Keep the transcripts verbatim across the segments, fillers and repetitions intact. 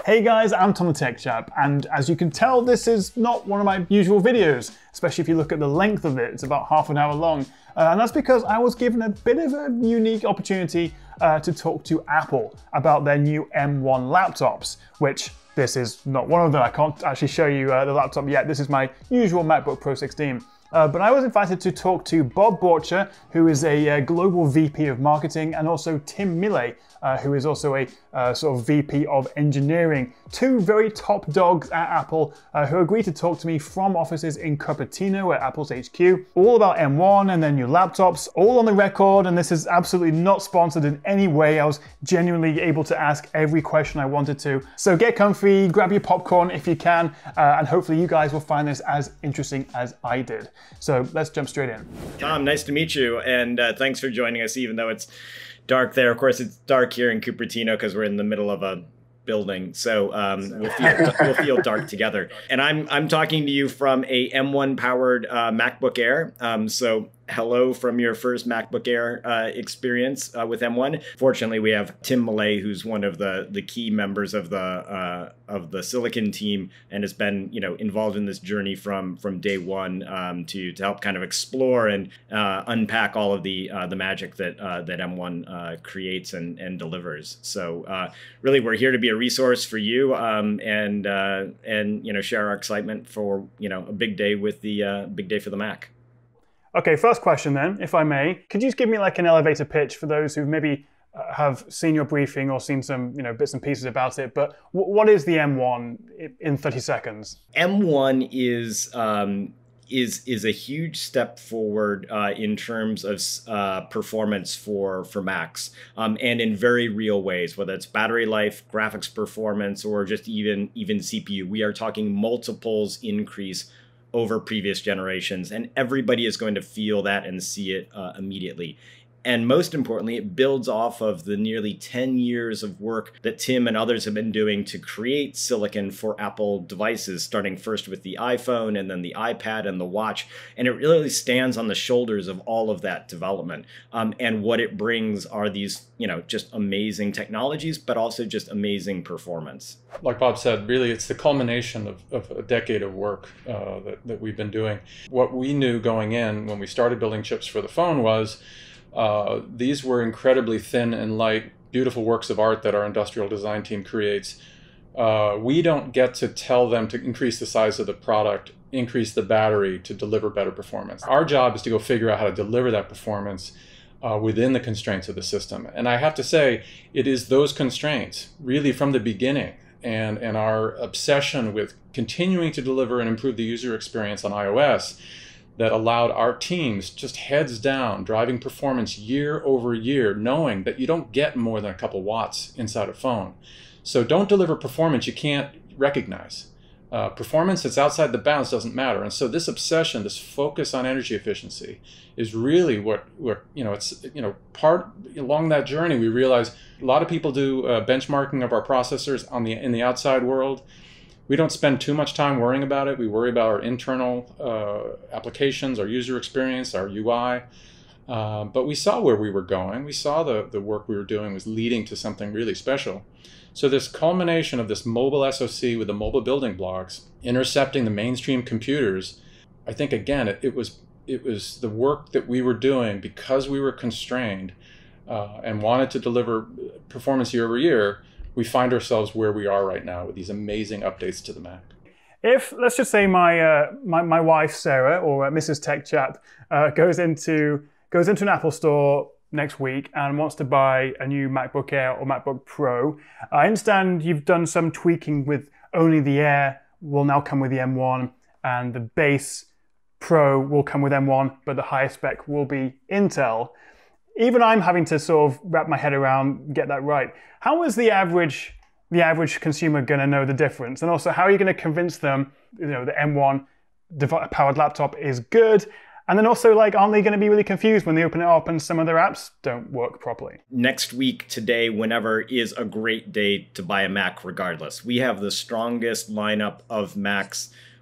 Hey guys, I'm Tom the Tech Chap, and as you can tell, this is not one of my usual videos, especially if you look at the length of it. It's about half an hour long, uh, and that's because I was given a bit of a unique opportunity uh, to talk to Apple about their new M one laptops, which this is not one of them. I can't actually show you uh, the laptop yet. This is my usual MacBook Pro sixteen. Uh, but I was invited to talk to Bob Borcher, who is a uh, global V P of marketing, and also Tim Milley, uh, who is also a uh, sort of V P of engineering. Two very top dogs at Apple uh, who agreed to talk to me from offices in Cupertino at Apple's H Q, all about M one and their new laptops, all on the record, and this is absolutely not sponsored in any way. I was genuinely able to ask every question I wanted to. So get comfy, grab your popcorn if you can, uh, and hopefully you guys will find this as interesting as I did. So let's jump straight in. Tom, nice to meet you, and uh, thanks for joining us even though it's dark there. Of course, it's dark here in Cupertino because we're in the middle of a building, so um, we'll, feel, we'll feel dark together. And I'm I'm talking to you from a M one powered uh, MacBook Air. Um, so hello from your first MacBook Air uh, experience uh, with M one. Fortunately, we have Tim Milley, who's one of the the key members of the uh, of the Silicon team, and has been you know involved in this journey from from day one um, to to help kind of explore and uh, unpack all of the uh, the magic that uh, that M one uh, creates and and delivers. So uh, really, we're here to be a resource for you um, and uh, and you know share our excitement for you know a big day with the uh, big day for the Mac. Okay, first question then, if I may. Could you just give me like an elevator pitch for those who maybe uh, have seen your briefing or seen some you know bits and pieces about it, but w what is the M one in thirty seconds? M one is um, is is a huge step forward uh, in terms of uh, performance for for Macs, um, and in very real ways, whether it's battery life, graphics performance, or just even even C P U. We are talking multiples increase over previous generations, and everybody is going to feel that and see it uh, immediately. And most importantly, it builds off of the nearly ten years of work that Tim and others have been doing to create silicon for Apple devices, starting first with the iPhone and then the iPad and the watch. And it really stands on the shoulders of all of that development. Um, and what it brings are these, you know, just amazing technologies, but also just amazing performance. Like Bob said, really it's the culmination of, of a decade of work uh, that, that we've been doing. What we knew going in when we started building chips for the phone was Uh, these were incredibly thin and light, beautiful works of art that our industrial design team creates. Uh, we don't get to tell them to increase the size of the product, increase the battery to deliver better performance. Our job is to go figure out how to deliver that performance uh, within the constraints of the system. And I have to say, it is those constraints, really from the beginning, and, and our obsession with continuing to deliver and improve the user experience on iOS that allowed our teams just heads down, driving performance year over year, knowing that you don't get more than a couple watts inside a phone. So don't deliver performance you can't recognize. Uh, performance that's outside the bounds doesn't matter. And so this obsession, this focus on energy efficiency is really what, what you know, it's, you know, part along that journey, we realize a lot of people do uh, benchmarking of our processors on the, in the outside world. We don't spend too much time worrying about it. We worry about our internal uh, applications, our user experience, our U I. Uh, but we saw where we were going. We saw the, the work we were doing was leading to something really special. So this culmination of this mobile S O C with the mobile building blocks, intercepting the mainstream computers, I think, again, it, it, was, it was the work that we were doing because we were constrained uh, and wanted to deliver performance year over year. We find ourselves where we are right now with these amazing updates to the Mac. If, let's just say my, uh, my, my wife, Sarah, or uh, Missus Tech Chap, uh, goes, into, goes into an Apple store next week and wants to buy a new MacBook Air or MacBook Pro, I understand you've done some tweaking with only the Air will now come with the M one, and the base Pro will come with M one, but the higher spec will be Intel. Even I'm having to sort of wrap my head around, get that right. How is the average, the average consumer going to know the difference? And also, how are you going to convince them, you know, the M one powered laptop is good? And then also, like, aren't they going to be really confused when they open it up and some of their apps don't work properly? Next week, today, whenever is a great day to buy a Mac regardless. We have the strongest lineup of Macs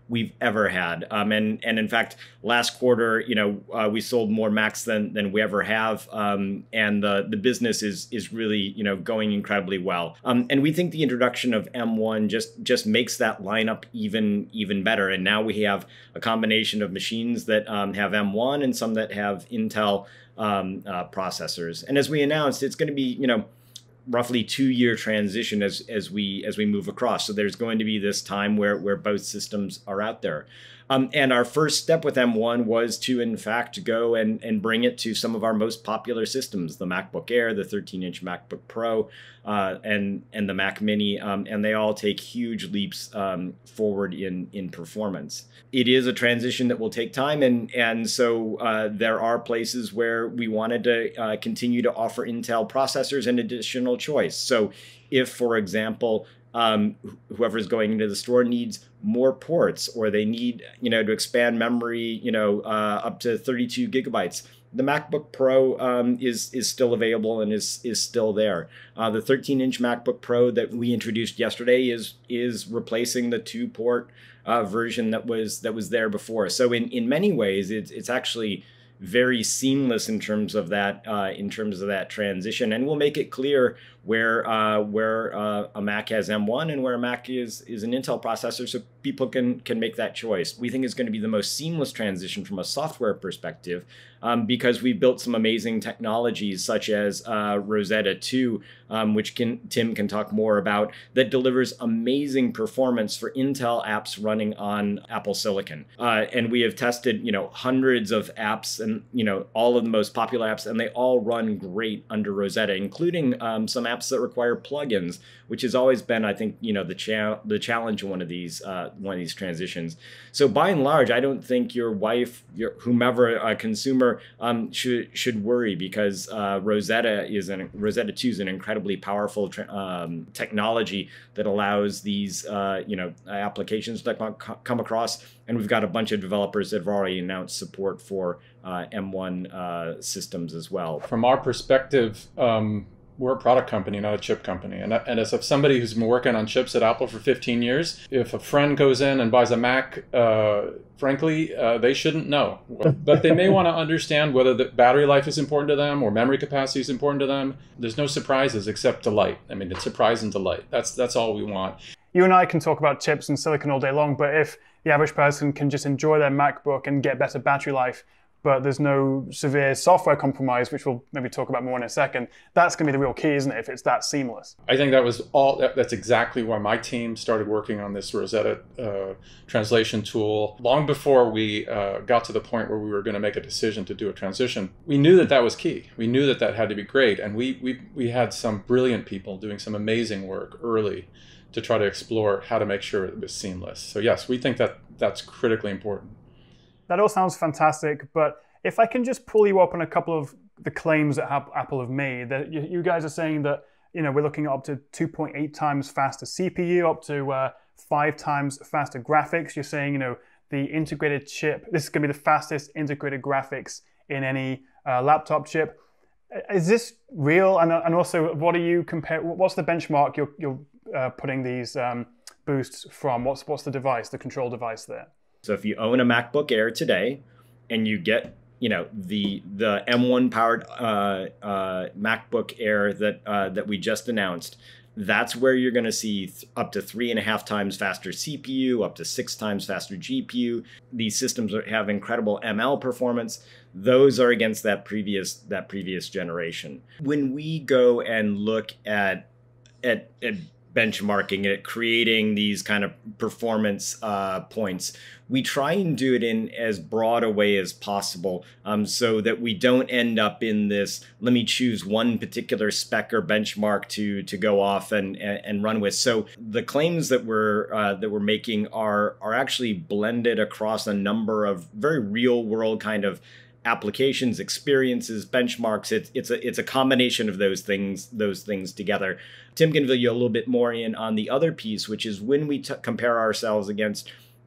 we've ever had. Um, and and in fact, last quarter, you know, uh, we sold more Macs than than we ever have, um, and the the business is is really, you know, going incredibly well. Um, and we think the introduction of M one just just makes that lineup even even better. And now we have a combination of machines that um, have M one and some that have Intel um, uh, processors. And as we announced, it's going to be, you know, roughly two-year transition as as we as we move across. So there's going to be this time where where both systems are out there. Um, and our first step with M one was to, in fact, go and, and bring it to some of our most popular systems, the MacBook Air, the thirteen inch MacBook Pro, uh, and, and the Mac Mini, um, and they all take huge leaps um, forward in, in performance. It is a transition that will take time, and, and so uh, there are places where we wanted to uh, continue to offer Intel processors and additional choice. So if, for example, Um, whoever's going into the store needs more ports, or they need, you know, to expand memory, you know, uh, up to thirty-two gigabytes. The MacBook Pro um, is is still available and is is still there. Uh, the thirteen inch MacBook Pro that we introduced yesterday is is replacing the two port uh, version that was that was there before. So in in many ways, it's it's actually very seamless in terms of that uh, in terms of that transition, and we'll make it clear where uh, where uh, a Mac has M one and where a Mac is is an Intel processor, so people can can make that choice. We think it's going to be the most seamless transition from a software perspective, um, because we built some amazing technologies such as uh, Rosetta two, um, which can Tim can talk more about, that delivers amazing performance for Intel apps running on Apple Silicon. Uh, and we have tested, you know, hundreds of apps, and you know, all of the most popular apps, and they all run great under Rosetta, including um, some apps that require plugins, which has always been, I think, you know, the cha the challenge in one of these uh, one of these transitions. So by and large, I don't think your wife, your whomever, a consumer, um, should should worry, because uh, Rosetta is an Rosetta two is an incredibly powerful um, technology that allows these uh, you know applications to come across, and we've got a bunch of developers that have already announced support for uh, M one uh, systems as well. From our perspective, um, we're a product company, not a chip company. And, and as of somebody who's been working on chips at Apple for fifteen years, if a friend goes in and buys a Mac, uh, frankly, uh, they shouldn't know. But they may want to understand whether the battery life is important to them or memory capacity is important to them. There's no surprises except delight. I mean, it's surprise and delight. That's, that's all we want. You and I can talk about chips and silicon all day long, but if the average person can just enjoy their MacBook and get better battery life, but there's no severe software compromise, which we'll maybe talk about more in a second, that's going to be the real key, isn't it, if it's that seamless? I think that was all, that, that's exactly why my team started working on this Rosetta uh, translation tool. Long before we uh, got to the point where we were going to make a decision to do a transition, we knew that that was key. We knew that that had to be great. And we, we, we had some brilliant people doing some amazing work early to try to explore how to make sure it was seamless. So yes, we think that that's critically important. That all sounds fantastic, but if I can just pull you up on a couple of the claims that Apple have made, that you guys are saying that, you know, we're looking at up to two point eight times faster C P U, up to uh, five times faster graphics. You're saying, you know, the integrated chip, this is going to be the fastest integrated graphics in any uh, laptop chip. Is this real? And, and also, what are you compare? What's the benchmark you're, you're uh, putting these um, boosts from? What's what's the device, the control device there? So if you own a MacBook Air today and you get, you know, the the M one powered uh, uh, MacBook Air that uh, that we just announced, that's where you're going to see th up to three and a half times faster C P U, up to six times faster G P U. These systems are, have incredible M L performance. Those are against that previous that previous generation. When we go and look at at, at benchmarking it, creating these kind of performance uh, points, we try and do it in as broad a way as possible, um, so that we don't end up in this, let me choose one particular spec or benchmark to to go off and and, and run with. So the claims that we're uh, that we're making are are actually blended across a number of very real world kind of applications, experiences, benchmarks. It's it's a it's a combination of those things those things together. Tim can fill you a little bit more in on the other piece, which is when we t compare ourselves against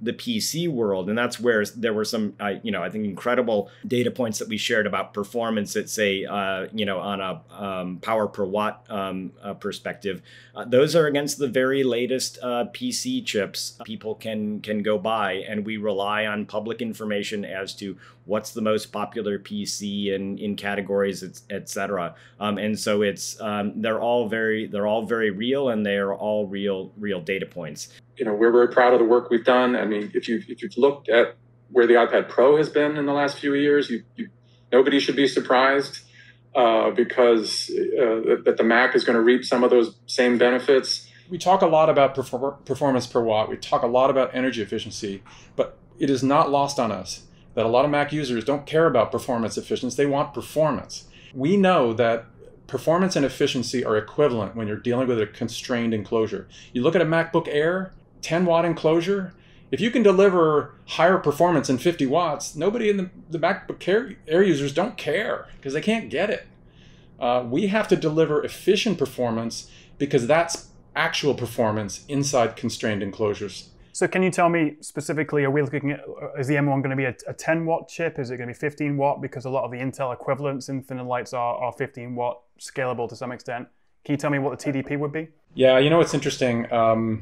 the P C world. And that's where there were some, uh, you know, I think incredible data points that we shared about performance that say, uh, you know, on a um, power per watt um, uh, perspective. Uh, those are against the very latest uh, P C chips people can can go buy. And we rely on public information as to what's the most popular P C in, in categories, et, et cetera. Um, and so it's um, they're all very they're all very real, and they are all real real data points. You know, we're very proud of the work we've done. I mean, if you if you've looked at where the iPad Pro has been in the last few years, you, you nobody should be surprised uh, because uh, that the Mac is going to reap some of those same benefits. We talk a lot about perfor- performance per watt. We talk a lot about energy efficiency, but it is not lost on us that a lot of Mac users don't care about performance efficiency. They want performance. We know that performance and efficiency are equivalent when you're dealing with a constrained enclosure. You look at a MacBook Air, ten watt enclosure. If you can deliver higher performance than fifty watts, nobody in the, the MacBook Air, Air users don't care because they can't get it. Uh, we have to deliver efficient performance because that's actual performance inside constrained enclosures. So can you tell me specifically, are we looking at, is the M one going to be a, a ten watt chip? Is it going to be fifteen watt? Because a lot of the Intel equivalents in thin and lights are, are fifteen watt, scalable to some extent. Can you tell me what the T D P would be? Yeah, you know, it's interesting. Um,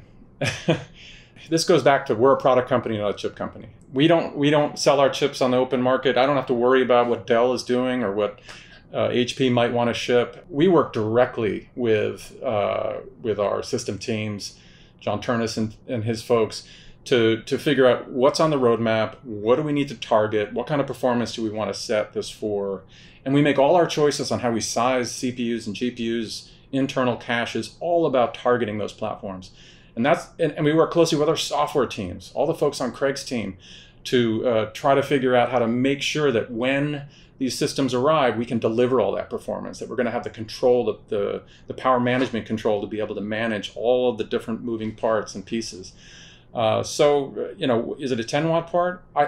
this goes back to we're a product company, not a chip company. We don't, we don't sell our chips on the open market. I don't have to worry about what Dell is doing or what uh, H P might want to ship. We work directly with, uh, with our system teams, John Turnus and, and his folks, to, to figure out what's on the roadmap, what do we need to target, what kind of performance do we want to set this for. And we make all our choices on how we size C P Us and G P Us, internal caches, all about targeting those platforms. And that's and, and we work closely with our software teams, all the folks on Craig's team, to uh, try to figure out how to make sure that when these systems arrive, we can deliver all that performance, that we're going to have the control, the, the, the power management control to be able to manage all of the different moving parts and pieces. Uh, so, you know, is it a ten watt part? I,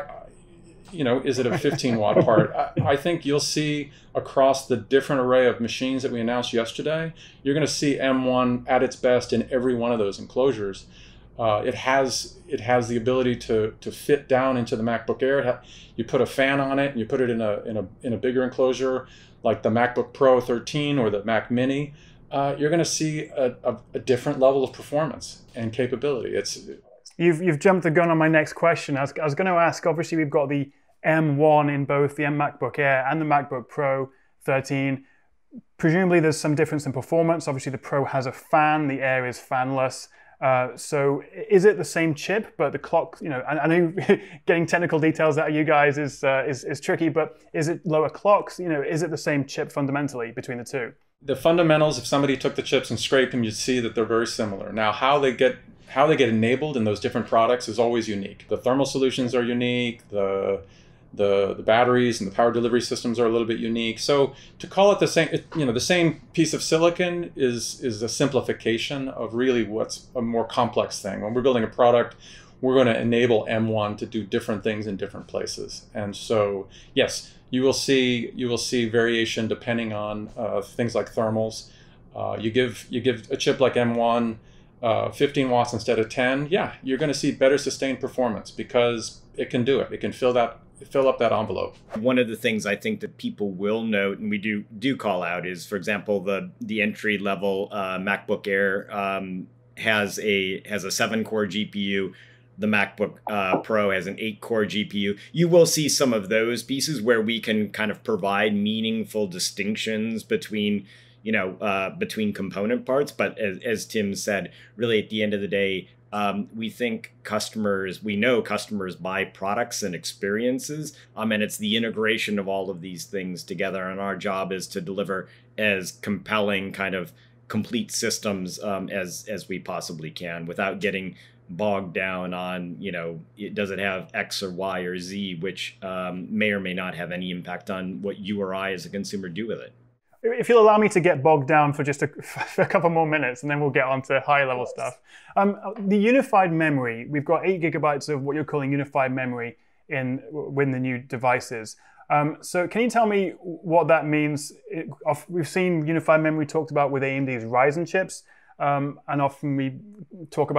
you know, is it a fifteen watt part? I, I think you'll see across the different array of machines that we announced yesterday, you're going to see M one at its best in every one of those enclosures. Uh, it has it has the ability to to fit down into the MacBook Air. It ha you put a fan on it, and you put it in a in a in a bigger enclosure like the MacBook Pro thirteen or the Mac Mini. Uh, you're going to see a, a, a different level of performance and capability. It's you've you've jumped the gun on my next question. I was, I was going to ask. Obviously, we've got the M one in both the M MacBook Air and the MacBook Pro thirteen. Presumably, there's some difference in performance. Obviously, the Pro has a fan. The Air is fanless. Uh, so is it the same chip, but the clock, you know, I, I know getting technical details out of you guys is, uh, is, is tricky, but is it lower clocks? You know, is it the same chip fundamentally between the two? The fundamentals, if somebody took the chips and scraped them, you'd see that they're very similar. Now, how they get how they get enabled in those different products is always unique. The thermal solutions are unique. The The, the batteries and the power delivery systems are a little bit unique. So to call it the same, it, you know, the same piece of silicon is, is a simplification of really what's a more complex thing. When we're building a product, we're going to enable M one to do different things in different places. And so, yes, you will see, you will see variation depending on uh, things like thermals. Uh, you give, you give a chip like M one uh, fifteen watts instead of ten, yeah, you're going to see better sustained performance because it can do it. It can fill that fill up that envelope. One of the things I think that people will note, and we do do call out, is, for example, the the entry level uh, MacBook Air um, has a has a seven core G P U. The MacBook uh, Pro has an eight core G P U. You will see some of those pieces where we can kind of provide meaningful distinctions between, you know, uh, between component parts. But as, as Tim said, really at the end of the day, Um, we think customers, we know customers buy products and experiences, um, and it's the integration of all of these things together. And our job is to deliver as compelling kind of complete systems um, as as we possibly can, without getting bogged down on, you know, it does it have X or Y or Z, which um, may or may not have any impact on what you or I as a consumer do with it. If you'll allow me to get bogged down for just a, for a couple more minutes, and then we'll get on to high level stuff. Um, the unified memory, we've got eight gigabytes of what you're calling unified memory in within the new devices. Um, so can you tell me what that means? It, we've seen unified memory talked about with A M D's Ryzen chips, um, and often we talk about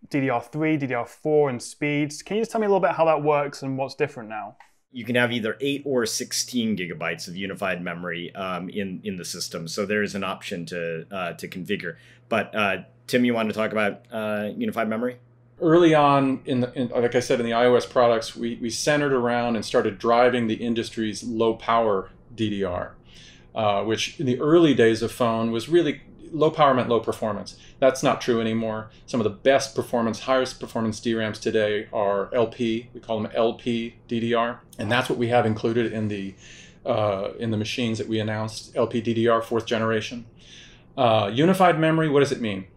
D D R three, D D R four, and speeds. Can you just tell me a little bit how that works and what's different now? You can have either eight or sixteen gigabytes of unified memory um, in, in the system. So there is an option to, uh, to configure. But uh, Tim, you want to talk about uh, unified memory? Early on, in, the, in like I said, in the iOS products, we, we centered around and started driving the industry's low power D D R, uh, which in the early days of phone was really low power meant low performance. That's not true anymore. Some of the best performance, highest performance D RAMs today are L P. We call them L P D D R, and that's what we have included in the uh, in the machines that we announced. L P D D R fourth generation. Uh, unified memory. What does it mean?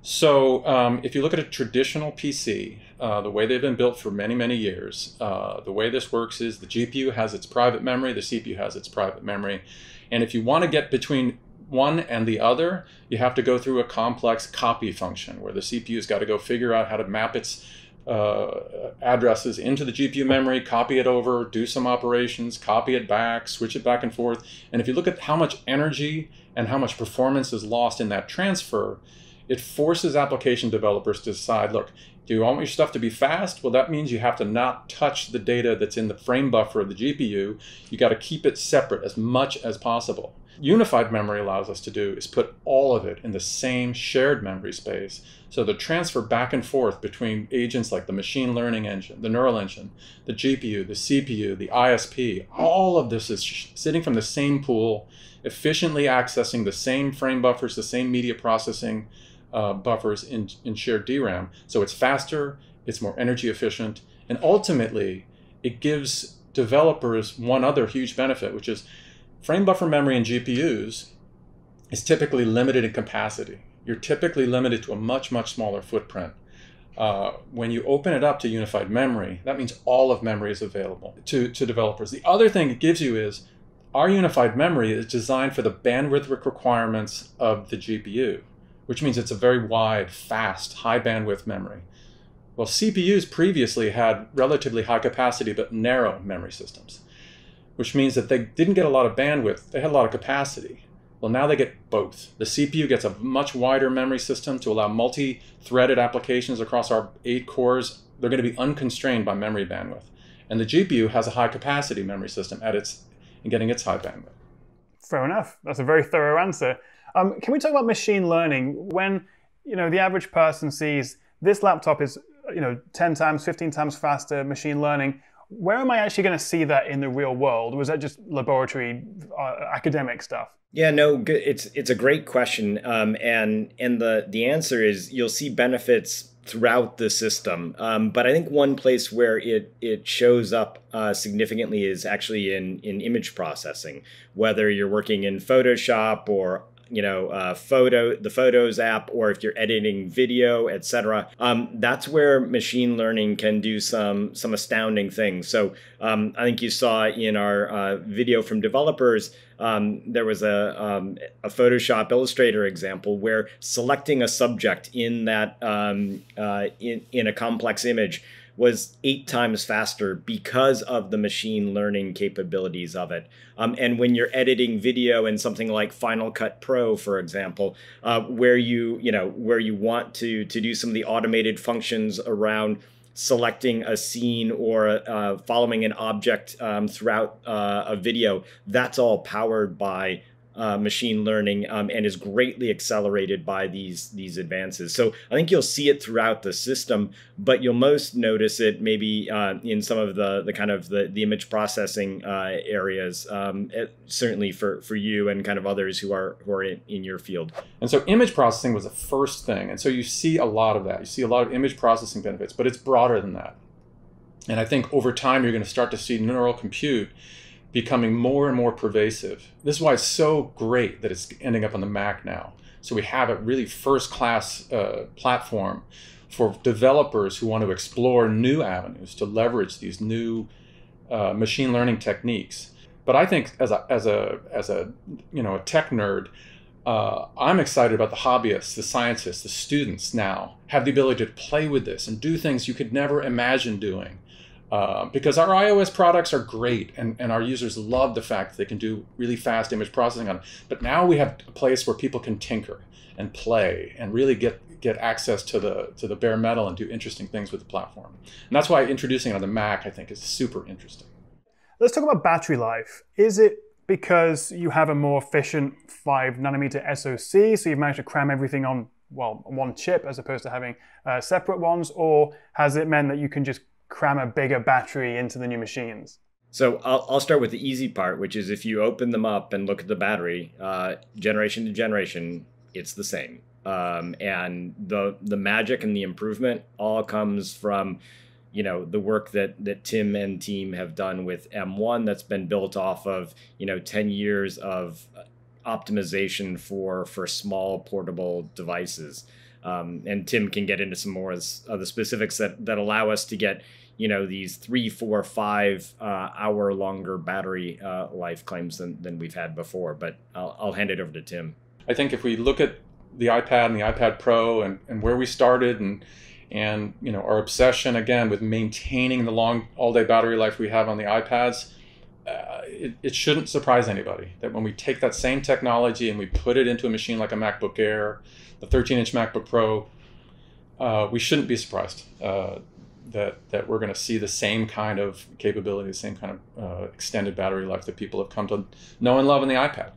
So um, if you look at a traditional P C, uh, the way they've been built for many, many years, uh, the way this works is the G P U has its private memory, the C P U has its private memory. And if you want to get between one and the other, you have to go through a complex copy function where the C P U's got to go figure out how to map its uh, addresses into the G P U memory, copy it over, do some operations, copy it back, switch it back and forth. And if you look at how much energy and how much performance is lost in that transfer, it forces application developers to decide, look, do you want your stuff to be fast? Well, that means you have to not touch the data that's in the frame buffer of the G P U. You got to keep it separate as much as possible. Unified memory allows us to do is put all of it in the same shared memory space. So the transfer back and forth between agents like the machine learning engine, the neural engine, the G P U, the C P U, the I S P, all of this is sitting from the same pool, efficiently accessing the same frame buffers, the same media processing Uh, buffers in, in shared D RAM. So it's faster, it's more energy efficient, and ultimately it gives developers one other huge benefit, which is frame buffer memory in G P Us is typically limited in capacity. You're typically limited to a much, much smaller footprint. Uh, when you open it up to unified memory, that means all of memory is available to, to developers. The other thing it gives you is our unified memory is designed for the bandwidth requirements of the G P U, which means it's a very wide, fast, high bandwidth memory. Well, C P Us previously had relatively high capacity but narrow memory systems, which means that they didn't get a lot of bandwidth, they had a lot of capacity. Well, now they get both. The C P U gets a much wider memory system to allow multi-threaded applications across our eight cores. They're going to be unconstrained by memory bandwidth. And the G P U has a high capacity memory system at its, in getting its high bandwidth. Fair enough. That's a very thorough answer. Um, can we talk about machine learning? When you know the average person sees this laptop is you know ten times, fifteen times faster machine learning, where am I actually going to see that in the real world? Or was that just laboratory uh, academic stuff? Yeah, no, good. It's it's a great question, um, and and the the answer is you'll see benefits throughout the system. Um, but I think one place where it it shows up uh, significantly is actually in in image processing, whether you're working in Photoshop or you know, uh, photo, the Photos app, or if you're editing video, et cetera. Um, that's where machine learning can do some some astounding things. So um, I think you saw in our uh, video from developers, um, there was a, um, a Photoshop Illustrator example where selecting a subject in that um, uh, in, in a complex image was eight times faster because of the machine learning capabilities of it. Um, and when you're editing video in something like Final Cut Pro, for example, uh, where you you know where you want to to do some of the automated functions around selecting a scene or uh, following an object um, throughout uh, a video, that's all powered by Uh, machine learning um, and is greatly accelerated by these these advances. So I think you'll see it throughout the system, but you'll most notice it maybe uh, in some of the the kind of the, the image processing uh, areas, um, it, certainly for, for you and kind of others who are who are in, in your field. And so image processing was the first thing. And so you see a lot of that. You see a lot of image processing benefits, but it's broader than that. And I think over time, you're going to start to see neural compute becoming more and more pervasive. This is why it's so great that it's ending up on the Mac now. So we have a really first-class uh, platform for developers who want to explore new avenues to leverage these new uh, machine learning techniques. But I think as a as a as a you know a tech nerd, uh, I'm excited about the hobbyists, the scientists, the students now have the ability to play with this and do things you could never imagine doing. Uh, because our iOS products are great and, and our users love the fact that they can do really fast image processing on them. But now we have a place where people can tinker and play and really get get access to the to the bare metal and do interesting things with the platform. And that's why introducing it on the Mac, I think, is super interesting. Let's talk about battery life. Is it because you have a more efficient five nanometer S O C, so you've managed to cram everything on, well, one chip as opposed to having uh, separate ones, or has it meant that you can just cram a bigger battery into the new machines? So I'll, I'll start with the easy part, which is if you open them up and look at the battery, uh, generation to generation, it's the same. Um, and the the magic and the improvement all comes from, you know, the work that that Tim and team have done with M one that's been built off of, you know, ten years of optimization for for small portable devices. Um, and Tim can get into some more of the specifics that, that allow us to get, you know, these three, four, five uh, hour longer battery uh, life claims than, than we've had before. But I'll, I'll hand it over to Tim. I think if we look at the iPad and the iPad Pro and, and where we started and and you know our obsession again with maintaining the long all-day battery life we have on the iPads, uh, it, it shouldn't surprise anybody that when we take that same technology and we put it into a machine like a MacBook Air, the thirteen inch MacBook Pro, uh, we shouldn't be surprised uh, that that we're going to see the same kind of capability, the same kind of uh, extended battery life that people have come to know and love in the iPad.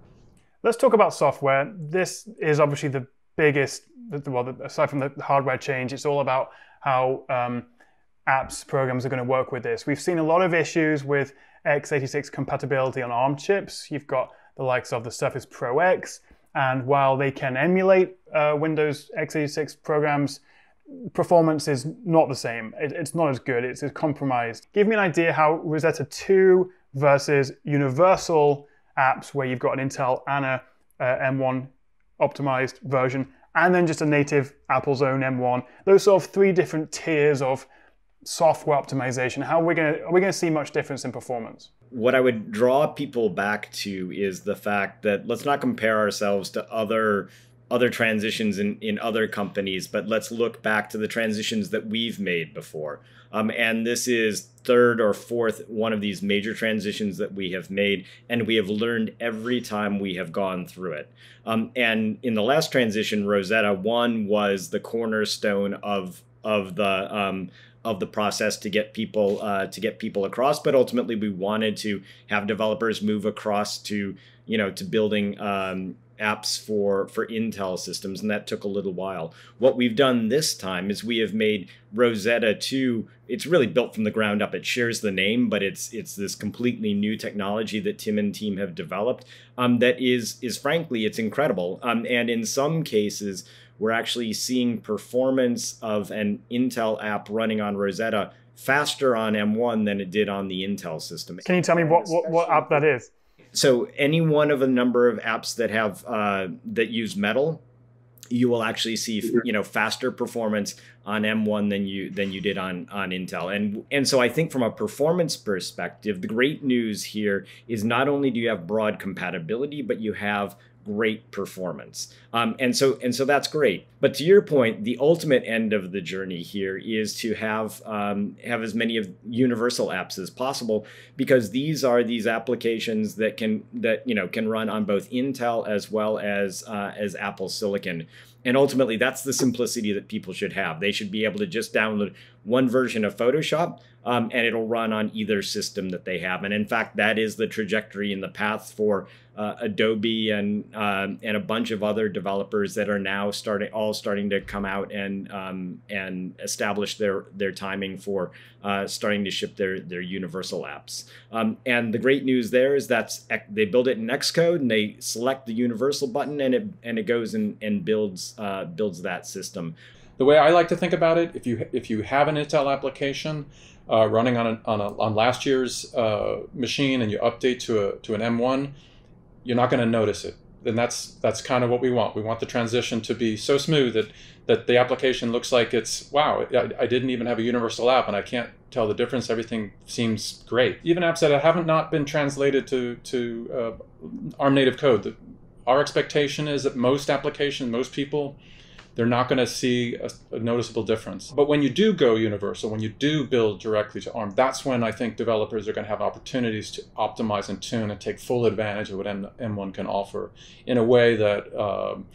Let's talk about software. This is obviously the biggest, well, aside from the hardware change, it's all about how um, apps, programs are going to work with this. We've seen a lot of issues with x eighty-six compatibility on ARM chips. You've got the likes of the Surface Pro X, and while they can emulate uh, Windows x eighty-six programs, performance is not the same. It, it's not as good. It's, it's compromised. Give me an idea how Rosetta two versus universal apps where you've got an Intel and a uh, M one optimized version, and then just a native Apple's own M one. Those sort of three different tiers of software optimization. How are we going to, are we going to see much difference in performance? What I would draw people back to is the fact that let's not compare ourselves to other other transitions in, in other companies, but let's look back to the transitions that we've made before. Um, and this is third or fourth one of these major transitions that we have made, and we have learned every time we have gone through it. Um, and in the last transition, Rosetta one was the cornerstone of of the um, of the process to get people uh, to get people across. But ultimately, we wanted to have developers move across to you know to building Um, apps for for Intel systems, and that took a little while. What we've done this time is we have made Rosetta two, it's really built from the ground up. It shares the name, but it's it's this completely new technology that Tim and team have developed um, that is is frankly, it's incredible. Um, and in some cases, we're actually seeing performance of an Intel app running on Rosetta faster on M one than it did on the Intel system. Can you tell me what, what, what app that is? So any one of a number of apps that have uh, that use Metal, you will actually see you know faster performance on M one than you than you did on on Intel. And and so I think from a performance perspective, the great news here is not only do you have broad compatibility, but you have great performance. Um, and so and so that's great. But to your point, the ultimate end of the journey here is to have um, have as many of universal apps as possible, because these are these applications that can that you know can run on both Intel as well as uh, as Apple Silicon. And ultimately, that's the simplicity that people should have. They should be able to just download one version of Photoshop, um, and it'll run on either system that they have. And in fact, that is the trajectory and the path for uh, Adobe and um, and a bunch of other developers that are now starting, all starting to come out and um, and establish their their timing for uh, starting to ship their their universal apps. Um, and the great news there is that's they build it in Xcode and they select the universal button, and it and it goes and and builds uh, builds that system. The way I like to think about it, if you if you have an Intel application uh, running on a, on a, on last year's uh, machine and you update to a to an M one, you're not going to notice it. And that's that's kind of what we want. We want the transition to be so smooth that that the application looks like it's wow. I, I didn't even have a universal app, and I can't tell the difference. Everything seems great. Even apps that haven't not been translated to to uh, ARM native code. The, our expectation is that most applications, most people, they're not going to see a, a noticeable difference. But when you do go universal, when you do build directly to ARM, that's when I think developers are going to have opportunities to optimize and tune and take full advantage of what M one can offer in a way that uh,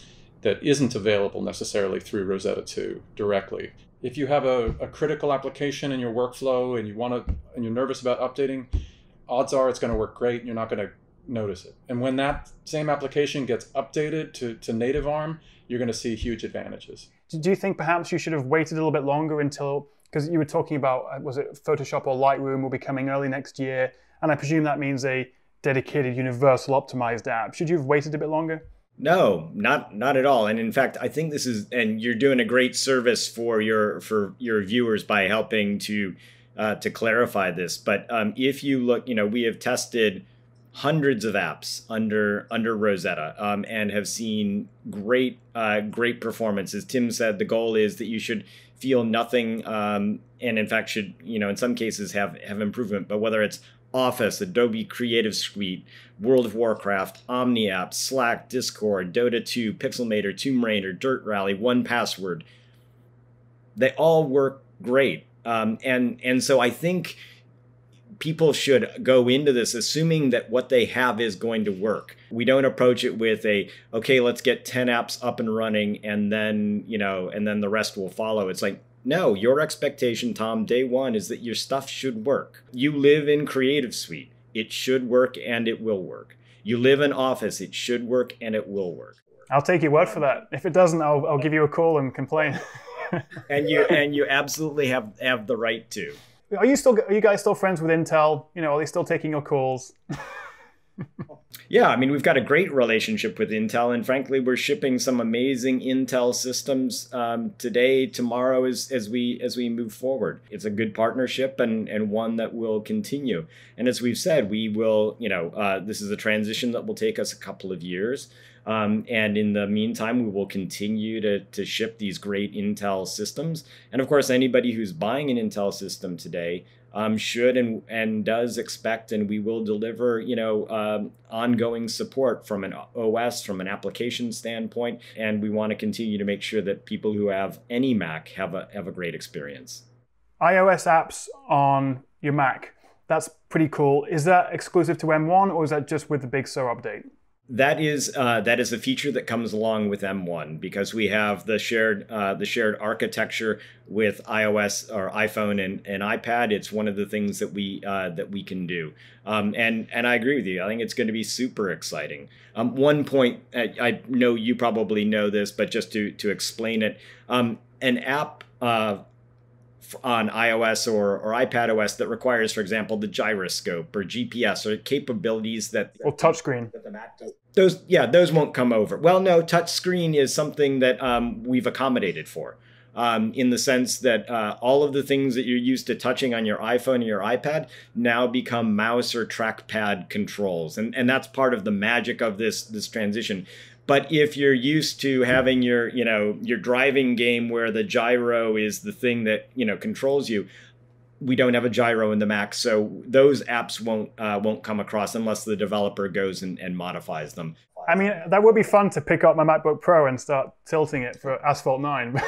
that isn't available necessarily through Rosetta two directly. If you have a, a critical application in your workflow and you want to, and you're nervous about updating, odds are it's going to work great and you're not going to notice it. And when that same application gets updated to, to native ARM, you're going to see huge advantages. Do you think perhaps you should have waited a little bit longer until, because you were talking about, was it Photoshop or Lightroom will be coming early next year, and I presume that means a dedicated universal optimized app. Should you have waited a bit longer? No, not not at all. And in fact, I think this is, and you're doing a great service for your for your viewers by helping to uh, to clarify this. But um, if you look, you know, we have tested hundreds of apps under under Rosetta um, and have seen great uh, great performance. As Tim said, the goal is that you should feel nothing, um, and in fact should, you know, in some cases have have improvement. But whether it's Office, Adobe Creative Suite, World of Warcraft, OmniApp, Slack, Discord, Dota two, Pixelmator, Tomb Raider, Dirt Rally, one Password. They all work great. Um, and, and so I think people should go into this assuming that what they have is going to work. We don't approach it with a, okay, let's get ten apps up and running and then, you know, and then the rest will follow. It's like, no, your expectation, Tom, day one is that your stuff should work. You live in Creative Suite. It should work and it will work. You live in Office. It should work and it will work. I'll take your word for that. If it doesn't, I'll, I'll give you a call and complain. and you and you absolutely have, have the right to. Are you still? Are you guys still friends with Intel? You know, are they still taking your calls? Yeah, I mean, we've got a great relationship with Intel, and frankly, we're shipping some amazing Intel systems um, today, tomorrow, as as we as we move forward. It's a good partnership and and one that will continue. And as we've said, we will, you know, uh, this is a transition that will take us a couple of years. Um, and in the meantime, we will continue to, to ship these great Intel systems. And of course, anybody who's buying an Intel system today um, should and, and does expect, and we will deliver, you know, um, ongoing support from an O S, from an application standpoint. And we want to continue to make sure that people who have any Mac have a, have a great experience. iOS apps on your Mac, that's pretty cool. Is that exclusive to M one or is that just with the Big Sur update? That is uh, that is a feature that comes along with M one because we have the shared uh, the shared architecture with iOS or iPhone and, and iPad. It's one of the things that we uh, that we can do, um, and and I agree with you. I think it's going to be super exciting. Um, one point I, I know you probably know this, but just to to explain it, um, an app Uh, on iOS or, or iPadOS that requires, for example, the gyroscope or G P S or capabilities that or touchscreen that the Mac does. Those, yeah, those won't come over. Well, no, touchscreen is something that um, we've accommodated for, um, in the sense that uh, all of the things that you're used to touching on your iPhone or your iPad now become mouse or trackpad controls, and and that's part of the magic of this this transition. But if you're used to having your, you know, your driving game where the gyro is the thing that, you know, controls you, we don't have a gyro in the Mac, so those apps won't uh, won't come across unless the developer goes and, and modifies them. I mean, that would be fun to pick up my MacBook Pro and start tilting it for Asphalt nine.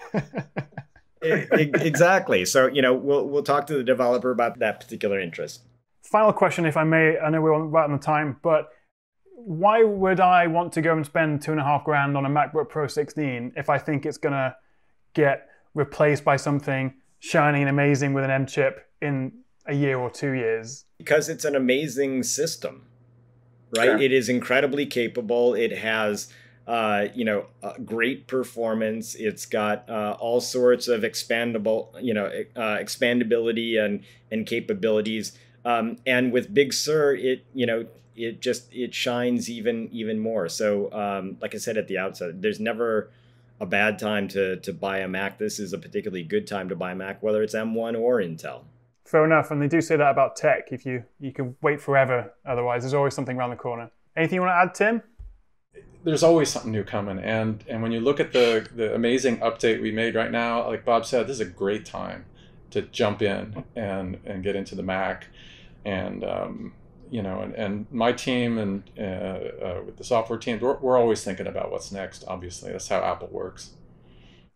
Exactly. So, you know, we'll we'll talk to the developer about that particular interest. Final question, if I may. I know we're right on the time, but why would I want to go and spend two and a half grand on a MacBook Pro sixteen if I think it's going to get replaced by something shiny and amazing with an M chip in a year or two years? Because it's an amazing system, right? Sure. It is incredibly capable. It has, uh, you know, uh, great performance. It's got uh, all sorts of expandable, you know, uh, expandability and and capabilities. Um, and with Big Sur, it, you know, it just, it shines even, even more. So, um, like I said at the outset, there's never a bad time to, to buy a Mac. This is a particularly good time to buy a Mac, whether it's M one or Intel. Fair enough. And they do say that about tech. If you, you can wait forever, otherwise there's always something around the corner. Anything you want to add, Tim? There's always something new coming. And, and when you look at the, the amazing update we made right now, like Bob said, this is a great time to jump in and, and get into the Mac. And, um, you know, and, and my team and uh, uh, with the software team, we're, we're always thinking about what's next, obviously. That's how Apple works.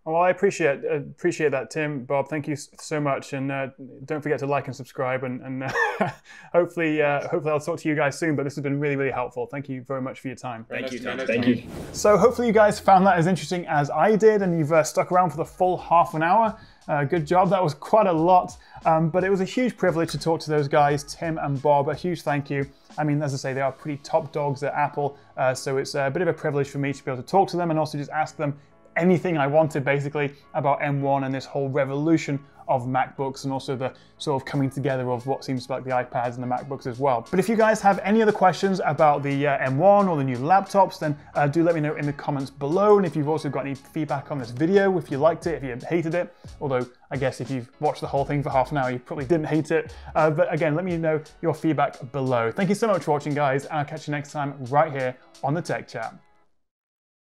Well, I appreciate appreciate that, Tim, Bob. Thank you so much, and uh, don't forget to like and subscribe, and, and uh, hopefully, uh, hopefully, I'll talk to you guys soon. But this has been really, really helpful. Thank you very much for your time. Thank you, Tom. Thank you. So, hopefully, you guys found that as interesting as I did, and you've uh, stuck around for the full half an hour. Uh, good job. That was quite a lot, um, but it was a huge privilege to talk to those guys, Tim and Bob. A huge thank you. I mean, as I say, they are pretty top dogs at Apple, uh, so it's a bit of a privilege for me to be able to talk to them and also just ask them anything I wanted, basically, about M one and this whole revolution of MacBooks, and also the sort of coming together of what seems like the iPads and the MacBooks as well. But if you guys have any other questions about the uh, M one or the new laptops, then uh, do let me know in the comments below. And if you've also got any feedback on this video, if you liked it, if you hated it, although I guess if you've watched the whole thing for half an hour, you probably didn't hate it. Uh, but again, let me know your feedback below. Thank you so much for watching, guys, and I'll catch you next time right here on the Tech Chat.